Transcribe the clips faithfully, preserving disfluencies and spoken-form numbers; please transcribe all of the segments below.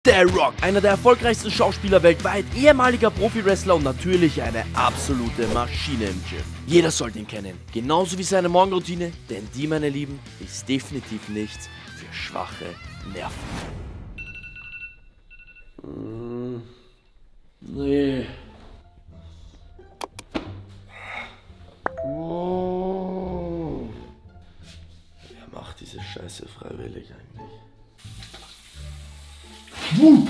The Rock, einer der erfolgreichsten Schauspieler weltweit, ehemaliger Profi-Wrestler und natürlich eine absolute Maschine im Gym. Jeder sollte ihn kennen, genauso wie seine Morgenroutine, denn die, meine Lieben, ist definitiv nichts für schwache Nerven. Mm, nee. Oh. Wer macht diese Scheiße freiwillig eigentlich? Uh.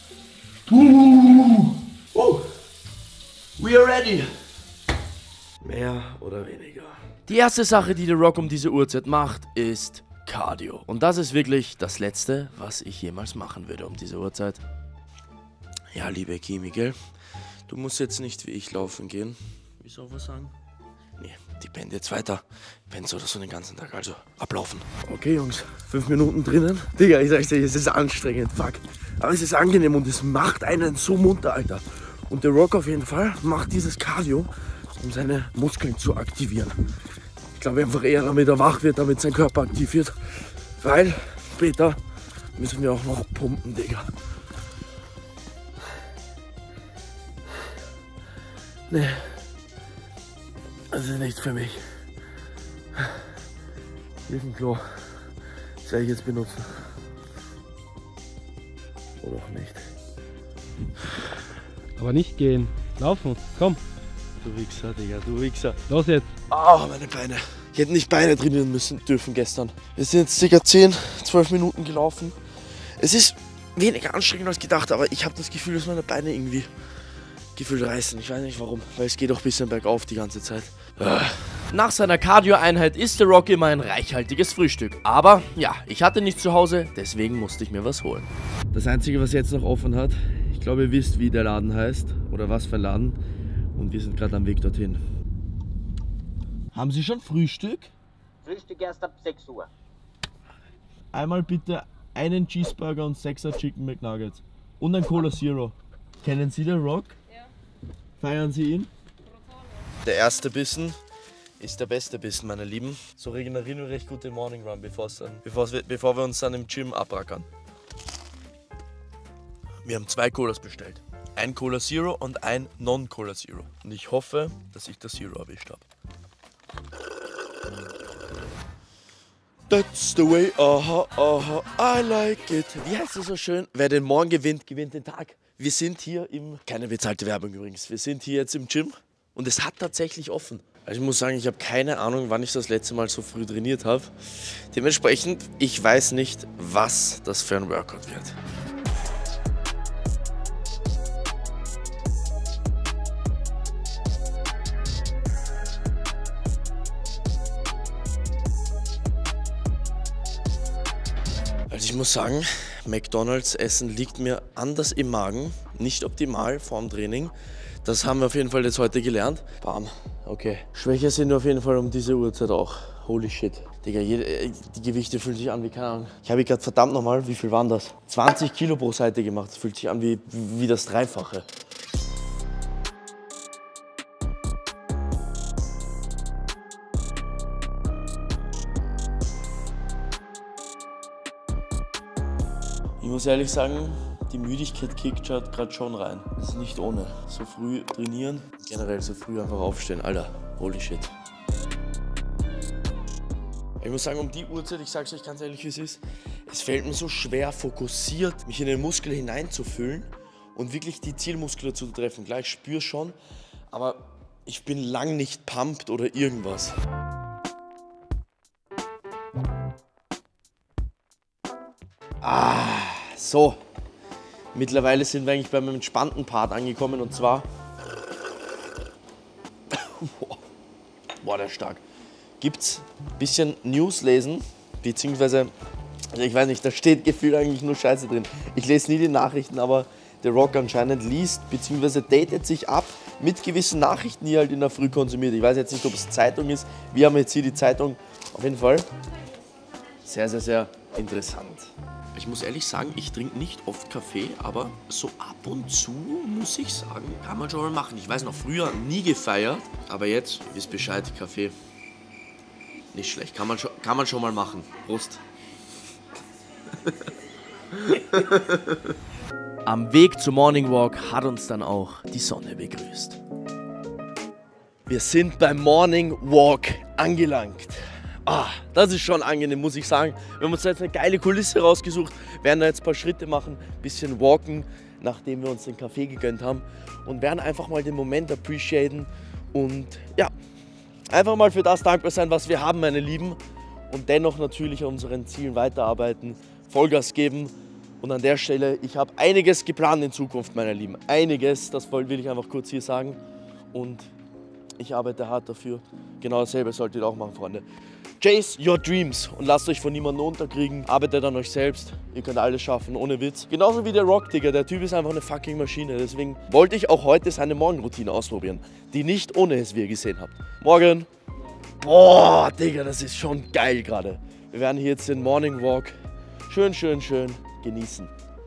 Uh. Uh. We are ready. Mehr oder weniger. Die erste Sache, die The Rock um diese Uhrzeit macht, ist Cardio. Und das ist wirklich das Letzte, was ich jemals machen würde um diese Uhrzeit. Ja, liebe Kimi, gell? Du musst jetzt nicht wie ich laufen gehen. Wie soll was sagen? Nee, die pennt jetzt weiter. Pennt so oder so den ganzen Tag, also ablaufen. Okay, Jungs, fünf Minuten drinnen. Digga, ich sag's dir, es ist anstrengend, fuck. Aber es ist angenehm und es macht einen so munter, Alter. Und The Rock auf jeden Fall macht dieses Cardio, um seine Muskeln zu aktivieren. Ich glaube einfach eher, damit er wach wird, damit sein Körper aktiv wird. Weil später müssen wir auch noch pumpen, Digga. Nee. Das ist nichts für mich. Hier ist ein Klo. Das werde ich jetzt benutzen. Oder auch nicht. Aber nicht gehen. Laufen. Komm. Du Wichser, Digga, du Wichser. Los jetzt. Ah, oh, meine Beine. Ich hätte nicht Beine trainieren müssen dürfen gestern. Wir sind jetzt ca. zehn, zwölf Minuten gelaufen. Es ist weniger anstrengend als gedacht, aber ich habe das Gefühl, dass meine Beine irgendwie gefühlt reißen. Ich weiß nicht warum, weil es geht auch ein bisschen bergauf die ganze Zeit. Nach seiner Cardio-Einheit isst The Rock immer ein reichhaltiges Frühstück. Aber ja, ich hatte nichts zu Hause, deswegen musste ich mir was holen. Das Einzige, was jetzt noch offen hat, ich glaube, ihr wisst, wie der Laden heißt oder was für ein Laden. Und wir sind gerade am Weg dorthin. Haben Sie schon Frühstück? Frühstück erst ab sechs Uhr. Einmal bitte einen Cheeseburger und sechser Chicken McNuggets. Und ein Cola Zero. Kennen Sie The Rock? Ja. Feiern Sie ihn? Der erste Bissen ist der beste Bissen, meine Lieben. So regenerieren wir recht gut den Morning Run, bevor, dann, bevor, wir, bevor wir uns dann im Gym abrackern. Wir haben zwei Colas bestellt. Ein Cola Zero und ein Non-Cola Zero. Und ich hoffe, dass ich das Zero erwischt habe. That's the way, aha, aha, I like it. Wie heißt das so schön? Wer den Morgen gewinnt, gewinnt den Tag. Wir sind hier im, keine bezahlte Werbung übrigens, wir sind hier jetzt im Gym und es hat tatsächlich offen. Also ich muss sagen, ich habe keine Ahnung, wann ich das letzte Mal so früh trainiert habe. Dementsprechend, ich weiß nicht, was das für ein Workout wird. Also ich muss sagen, McDonald's Essen liegt mir anders im Magen, nicht optimal vorm Training. Das haben wir auf jeden Fall jetzt heute gelernt. Bam, okay. Schwächer sind wir auf jeden Fall um diese Uhrzeit auch. Holy shit. Digga, jede, die Gewichte fühlen sich an wie, keine Ahnung. Ich habe gerade verdammt nochmal, wie viel waren das? zwanzig Kilo pro Seite gemacht. Das fühlt sich an wie, wie das Dreifache. Ich muss ehrlich sagen, die Müdigkeit kickt gerade schon rein. Das ist nicht ohne. So früh trainieren, generell so früh einfach aufstehen. Alter, holy shit. Ich muss sagen, um die Uhrzeit, ich sag's euch ganz ehrlich, wie es ist, es fällt mir so schwer, fokussiert mich in den Muskel hineinzufühlen und wirklich die Zielmuskulatur zu treffen. Klar, ich spüre schon, aber ich bin lang nicht pumped oder irgendwas. Ah. So, mittlerweile sind wir eigentlich beim entspannten Part angekommen und zwar, boah, der ist stark, gibt's ein bisschen News lesen, beziehungsweise, ich weiß nicht, da steht gefühlt eigentlich nur Scheiße drin. Ich lese nie die Nachrichten, aber The Rock anscheinend liest, beziehungsweise datet sich ab mit gewissen Nachrichten, die er halt in der Früh konsumiert. Ich weiß jetzt nicht, ob es Zeitung ist, wir haben jetzt hier die Zeitung, auf jeden Fall sehr, sehr, sehr interessant. Ich muss ehrlich sagen, ich trinke nicht oft Kaffee, aber so ab und zu, muss ich sagen, kann man schon mal machen. Ich weiß noch, früher nie gefeiert, aber jetzt, ihr wisst Bescheid, Kaffee, nicht schlecht, kann man schon, kann man schon mal machen. Prost. Am Weg zum Morning Walk hat uns dann auch die Sonne begrüßt. Wir sind beim Morning Walk angelangt. Ah, das ist schon angenehm, muss ich sagen. Wir haben uns jetzt eine geile Kulisse rausgesucht, werden da jetzt ein paar Schritte machen, ein bisschen walken, nachdem wir uns den Kaffee gegönnt haben und werden einfach mal den Moment appreciaten und ja, einfach mal für das dankbar sein, was wir haben, meine Lieben, und dennoch natürlich an unseren Zielen weiterarbeiten, Vollgas geben. Und an der Stelle, ich habe einiges geplant in Zukunft, meine Lieben, einiges, das will ich einfach kurz hier sagen und ich arbeite hart dafür. Genau dasselbe solltet ihr auch machen, Freunde. Chase your dreams und lasst euch von niemandem unterkriegen. Arbeitet an euch selbst. Ihr könnt alles schaffen, ohne Witz. Genauso wie der Rock, Digga. Der Typ ist einfach eine fucking Maschine. Deswegen wollte ich auch heute seine Morgenroutine ausprobieren, die nicht ohne ist, wie ihr gesehen habt. Morgen. Boah, Digga, das ist schon geil gerade. Wir werden hier jetzt den Morning Walk schön, schön, schön genießen.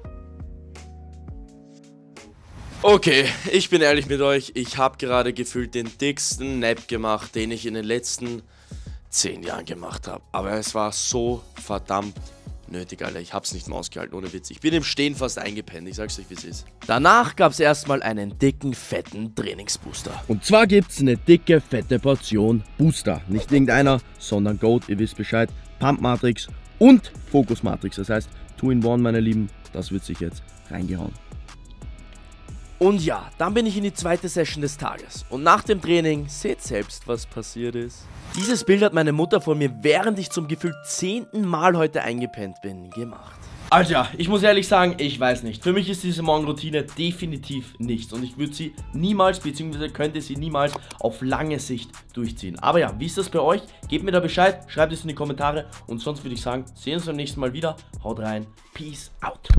Okay, ich bin ehrlich mit euch. Ich habe gerade gefühlt den dicksten Nap gemacht, den ich in den letzten zehn Jahren gemacht habe. Aber es war so verdammt nötig, Alter. Ich hab's nicht mehr ausgehalten, ohne Witz. Ich bin im Stehen fast eingepennt, ich sag's euch, wie es ist. Danach gab's erstmal einen dicken, fetten Trainingsbooster. Und zwar gibt's eine dicke, fette Portion Booster. Nicht irgendeiner, sondern Goat, ihr wisst Bescheid. Pump Matrix und Focus Matrix. Das heißt, two in one, meine Lieben. Das wird sich jetzt reingehauen. Und ja, dann bin ich in die zweite Session des Tages. Und nach dem Training, seht selbst, was passiert ist. Dieses Bild hat meine Mutter von mir, während ich zum gefühlt zehnten Mal heute eingepennt bin, gemacht. Alter, ich muss ehrlich sagen, ich weiß nicht. Für mich ist diese Morgenroutine definitiv nichts. Und ich würde sie niemals, beziehungsweise könnte sie niemals auf lange Sicht durchziehen. Aber ja, wie ist das bei euch? Gebt mir da Bescheid, schreibt es in die Kommentare. Und sonst würde ich sagen, sehen wir uns beim nächsten Mal wieder. Haut rein, peace out.